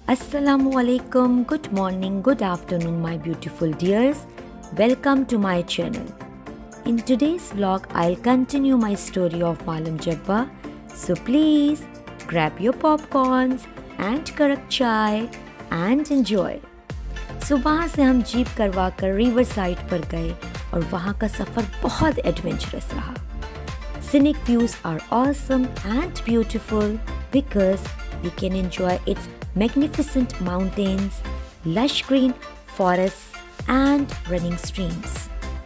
Assalamualaikum, good morning, good afternoon my beautiful dears. Welcome to my channel. In today's vlog, I'll continue my story of Malam Jabba. So please grab your popcorns and karak chai and enjoy. So वहाँ से हम jeep करवा कर river side पर गए और वहाँ का सफ़र बहुत एडवेंचरस रहा. Scenic views are awesome and beautiful because we can enjoy its magnificent mountains, lush green forests and running streams.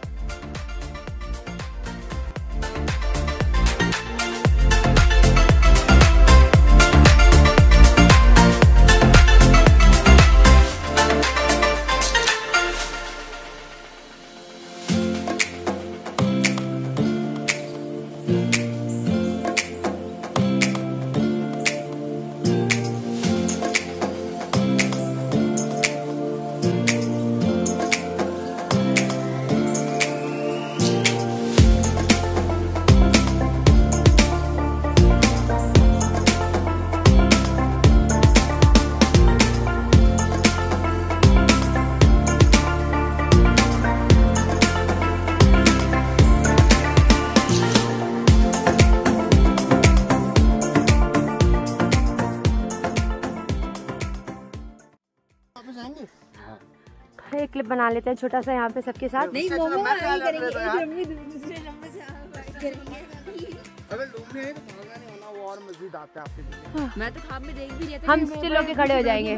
एक क्लिप बना लेते हैं छोटा सा यहाँ पे सबके साथ. नहीं मोमो करेंगे दूसरे नंबर से करेंगे. अगर लोग नहीं तो भागना नहीं होना, वो और मजीद आता है आपके पीछे. मैं तो खाब में देख भी रही थी. हम स्टिल होके खड़े हो जाएंगे.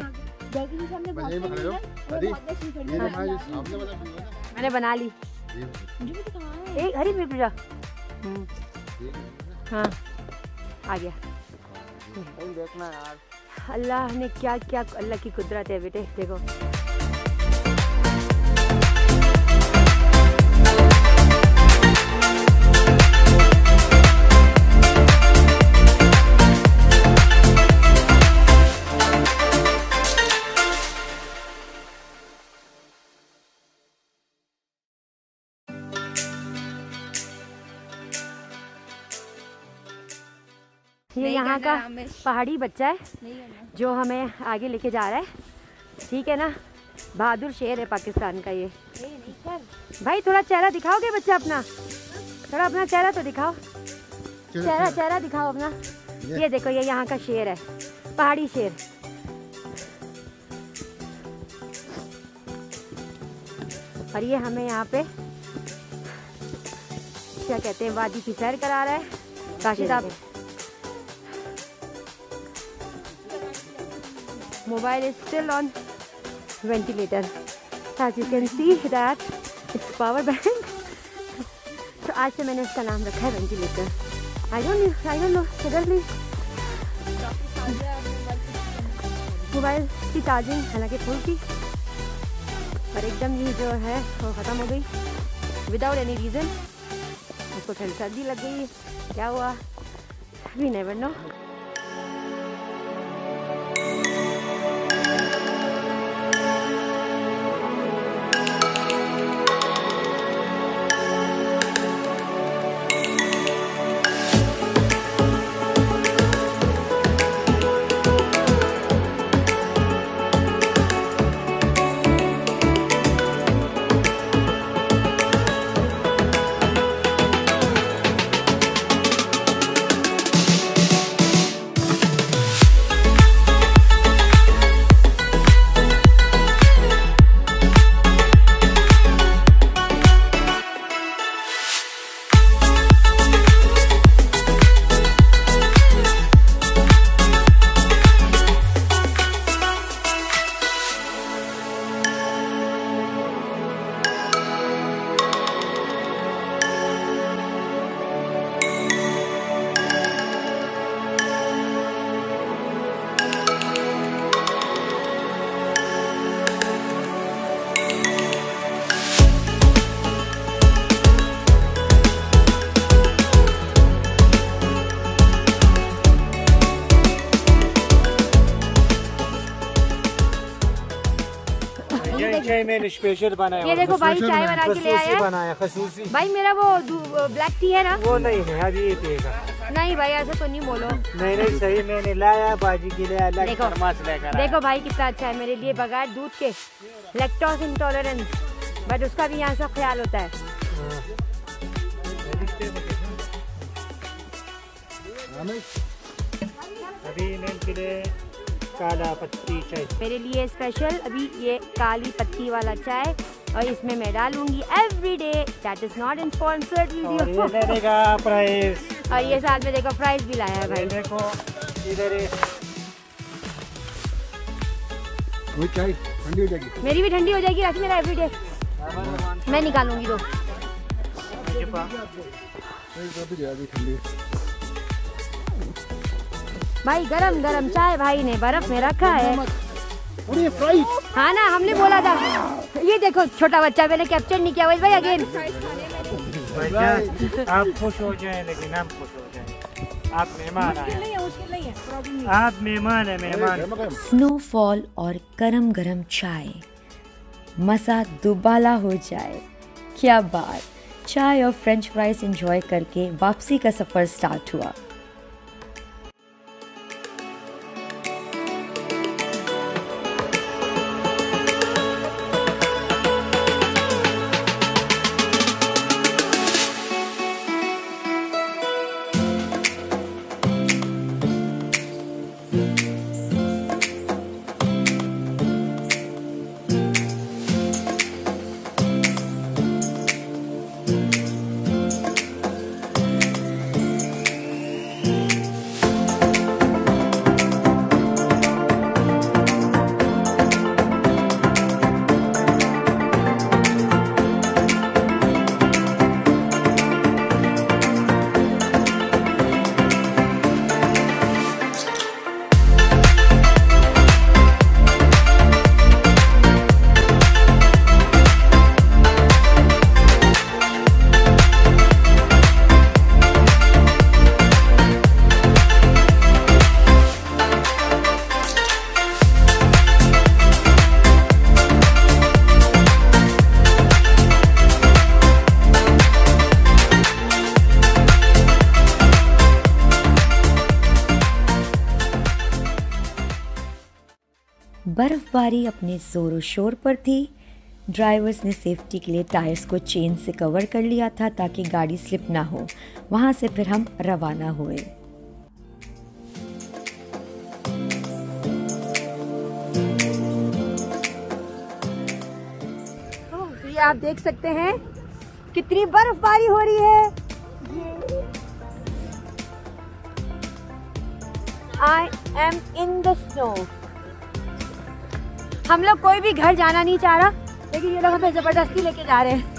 मैंने बना ली. एक हरी मिर्च जा. हाँ आ गया. देखना यार अल्लाह ने क्या क्या, अल्लाह की कुदरत है बेटे. देखो ये यहाँ का पहाड़ी बच्चा है जो हमें आगे लेके जा रहा है. ठीक है ना, बहादुर शेर है पाकिस्तान का ये. भाई थोड़ा चेहरा दिखाओगे बच्चा अपना? थोड़ा अपना चेहरा तो दिखाओ. चेहरा दिखाओ अपना. ये देखो, ये यहाँ का शेर है, पहाड़ी शेर. और ये हमें यहाँ पे क्या कहते हैं, वादी की सैर करा रहा है. काशिद आप mobile is still on ventilator. As you can see that it's power bank. तो आज से मैंने इसका नाम रखा है ventilator. I don't know suddenly mobile की चार्जिंग हालांकि फुल थी और एकदम ये जो है वो ख़त्म हो गई विदाउट एनी रीज़न. उसको ठंड सर्दी लग गई, क्या हुआ वी नेवर नो. ये चाय मैंने स्पेशल बनाया। ये देखो भाई चाय बना के ले आया है खसूसी। भाई मेरा वो ब्लैक टी है ना, वो नहीं है अभी ये पिएगा। नहीं भाई ऐसा तो नहीं बोलो। नहीं सही मैंने लाया बाजी के लिए अलग थर्मस लेकर। देखो भाई कितना अच्छा है मेरे लिए, बगैर दूध के, लैक्टोज इंटॉलरेंस, बट उसका भी यहाँ सब ख्याल होता है। अभी इनके लिए काला पत्ती चाय मेरे लिए स्पेशल अभी ये काली पत्ती वाला चाय, और इसमें मैं डालूंगी everyday. That is not in sponsored video. Price, और ये साथ में देखो प्राइस भी लाया है भाई। देखो इधर वो चाय ठंडी हो जाएगी। मेरी भी ठंडी हो जाएगी, रख मेरा एवरीडे मैं निकालूंगी तो। ठंडी भाई गरम गरम चाय भाई ने बर्फ में रखा है। और ये फ्राइज, हाँ ना, हमने बोला था। ये देखो छोटा बच्चा, मैंने कैप्चर नहीं किया भाई अगेन। आप खुश हो जाए लेकिन हम खुश हो जाए। आप मेहमान आए, आप मेहमान है मेहमान। स्नोफॉल और गरम गरम चाय, मज़ा दुबाला हो जाए। क्या बात। चाय और फ्रेंच फ्राइज एंजॉय करके वापसी का सफ़र स्टार्ट हुआ। बर्फबारी अपने जोरों शोर पर थी। ड्राइवर्स ने सेफ्टी के लिए टायर्स को चेन से कवर कर लिया था ताकि गाड़ी स्लिप ना हो। वहां से फिर हम रवाना हुए। ये आप देख सकते हैं कितनी बर्फबारी हो रही है। I am in the snow। हम लोग कोई भी घर जाना नहीं चाह रहा, लेकिन ये लोग हमें जबरदस्ती लेके जा रहे हैं।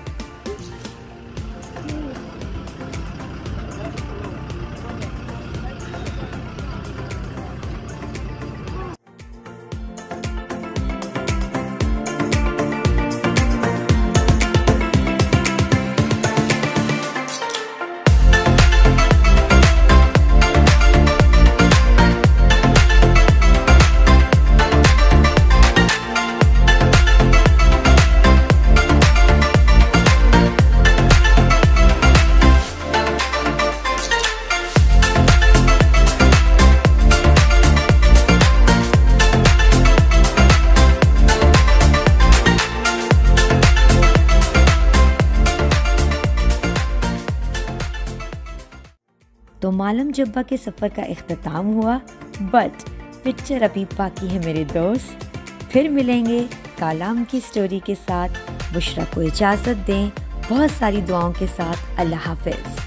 तो मालम जब्बा के सफ़र का इख्तिताम हुआ, बट पिक्चर अभी बाकी है मेरे दोस्त। फिर मिलेंगे कालाम की स्टोरी के साथ। बुशरा को इजाज़त दें, बहुत सारी दुआओं के साथ। अल्लाह हाफ़िज़।